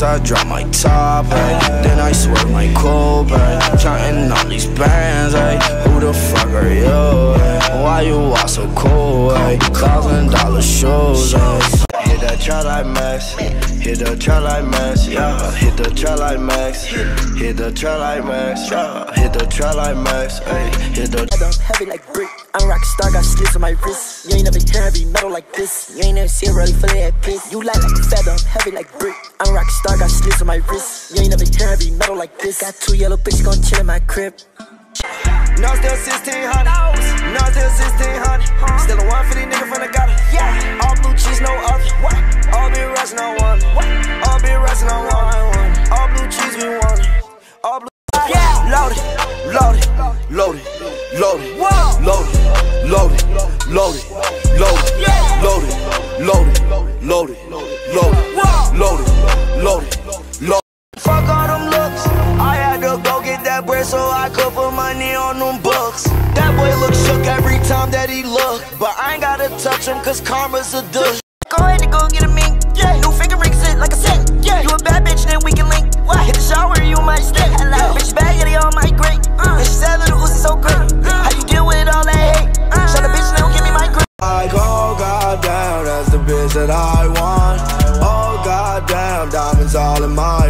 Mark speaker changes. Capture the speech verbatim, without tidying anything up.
Speaker 1: bands, I drop my top, ay. Then I swerve my coupe, counting all these bands, ay. Who the fuck are you, ay? Why you walk so cool, ay? Thousand dollar shows, ay. Hit that trap like Max, hit the trap like Max, yeah. Hit the trap like Max, hit the trap like Max, yeah. Hit the trap like Max, ay. Hit the
Speaker 2: I'm heavy like brick. I'm rock star, got slits on my wrist. You ain't never hear heavy metal like this. You ain't never see it really fully at piss. You light like a feather, I'm heavy like brick. I'm rock star, got slits on my wrist. You ain't never hear heavy metal like this. Got two yellow bitches gon' chill in my crib. No, still sixteen hundred. No, still sixteen hundred. Still a one for these niggas from the gutter. Yeah. All blue cheese, no other. What? All big rushing on one. What? All big rushing on one. All blue cheese, we want it. All blue. Yeah. Loaded, loaded, loaded, loaded, loaded, loaded, loaded, loaded, loaded, loaded, loaded, loaded, loaded, loaded. Fuck all them looks. I had to go get that bread so I could put money on them books. That boy look shook every time that he look, but I ain't gotta touch him cause karma's a douche. Go ahead and go get a mink. Yeah. New finger ring sit like a set. Yeah. You a bad bitch, then we can link. What? Hit the shower, you might stay. Hello. Bitch baggity on my grate. Uh. And she said Lil Uzi so great. Uh. How you deal with all that hate? Uh. Shut the bitch, now give me my grip.
Speaker 1: I go goddamn, that's the bitch that I want. Oh goddamn, diamonds all in my